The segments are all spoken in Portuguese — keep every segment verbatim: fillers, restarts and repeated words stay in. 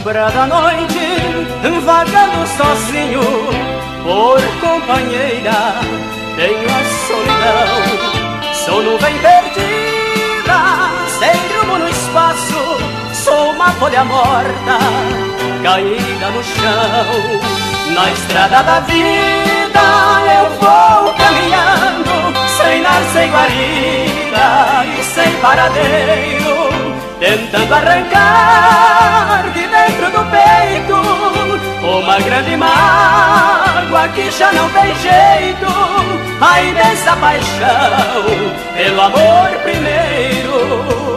sombra da noite, vagando sozinho por companheira, tenho a solidão. Sou nuvem perdida, sem rumo no espaço, sou uma folha morta, caída no chão. Na estrada da vida eu vou caminhando, sem lar, sem guarida e sem paradeiro, tentando arrancar de dentro do peito uma grande mágoa que já não tem jeito. A imensa paixão pelo amor primeiro.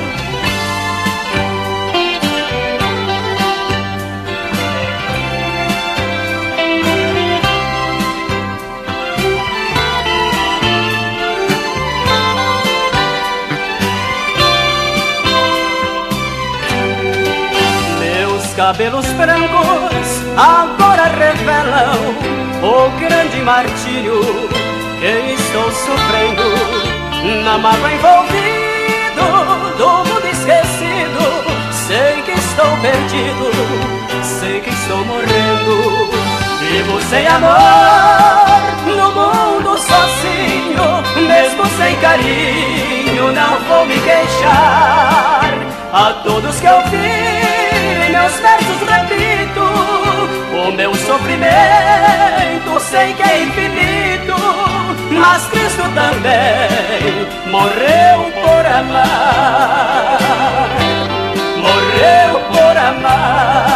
Cabelos brancos agora revelam o grande martírio que estou sofrendo. Na mágoa envolvido, do mundo esquecido, sei que estou perdido, sei que estou morrendo. Vivo sem amor, no mundo sozinho, mesmo sem carinho, não vou me queixar. A todos que eu vi, meus versos repito, o meu sofrimento sei que é infinito, mas Cristo também morreu por amar, morreu por amar.